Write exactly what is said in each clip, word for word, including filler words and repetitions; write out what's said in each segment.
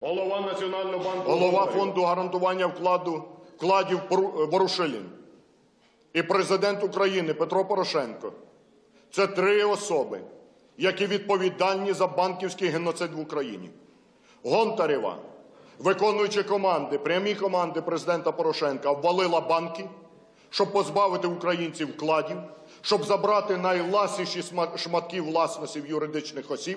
Голова Національного банку, голова Фонду гарантування вкладу, вкладів Ворушилін і Президент України Петро Порошенко – це три особи, які відповідальні за банківський геноцид в Україні. Гонтарева, виконуючи команди, прямі команди Президента Порошенка, обвалила банки, щоб позбавити українців вкладів, щоб забрати найласіші шматки власності в юридичних осіб.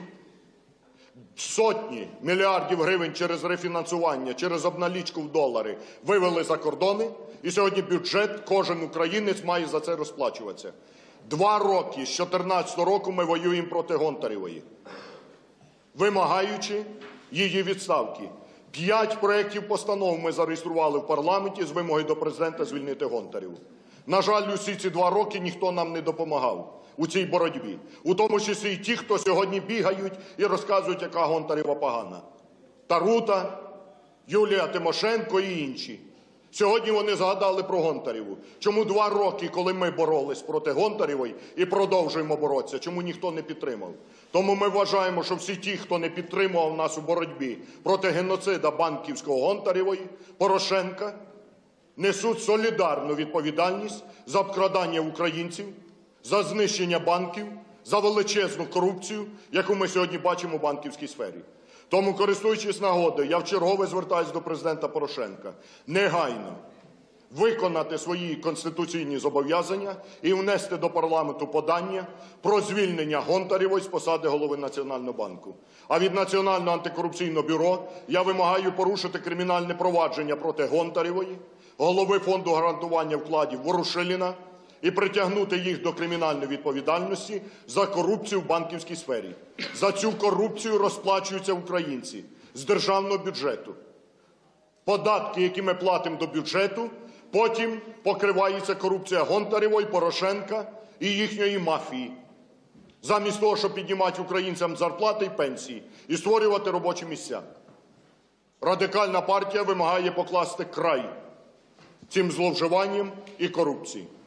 Сотні мільярдів гривень через рефінансування, через обналічку в долари вивели за кордони, і сьогодні бюджет, кожен українець має за це розплачуватися. Два роки, з дві тисячі чотирнадцятого року ми воюємо проти Гонтаревої, вимагаючи її відставки. П'ять проєктів постанов ми зареєстрували в парламенті з вимогою до Президента звільнити Гонтареву. На жаль, усі ці два роки ніхто нам не допомагав у цій боротьбі. У тому числі і ті, хто сьогодні бігають і розказують, яка Гонтарева погана. Тарута, Юлія Тимошенко і інші. Сьогодні вони згадали про Гонтареву. Чому два роки, коли ми боролись проти Гонтаревої і продовжуємо боротися, чому ніхто не підтримав? Тому ми вважаємо, що всі ті, хто не підтримував нас у боротьбі проти геноцида банківського Гонтаревої, Порошенка, несуть солідарну відповідальність за обкрадання українців, за знищення банків, за величезну корупцію, яку ми сьогодні бачимо у банківській сфері. Тому, користуючись нагодою, я вчергове звертаюся до Президента Порошенка негайно виконати свої конституційні зобов'язання і внести до парламенту подання про звільнення Гонтаревої з посади голови Національного банку. А від Національного антикорупційного бюро я вимагаю порушити кримінальне провадження проти Гонтаревої, голови Фонду гарантування вкладів Ворушиліна і притягнути їх до кримінальної відповідальності за корупцію в банківській сфері. За цю корупцію розплачуються українці з державного бюджету. Податки, які ми платимо до бюджету, потім покривається корупція Гонтаревої, Порошенка і їхньої мафії. Замість того, щоб піднімати українцям зарплати і пенсії і створювати робочі місця. Радикальна партія вимагає покласти край цим зловживанням і корупції.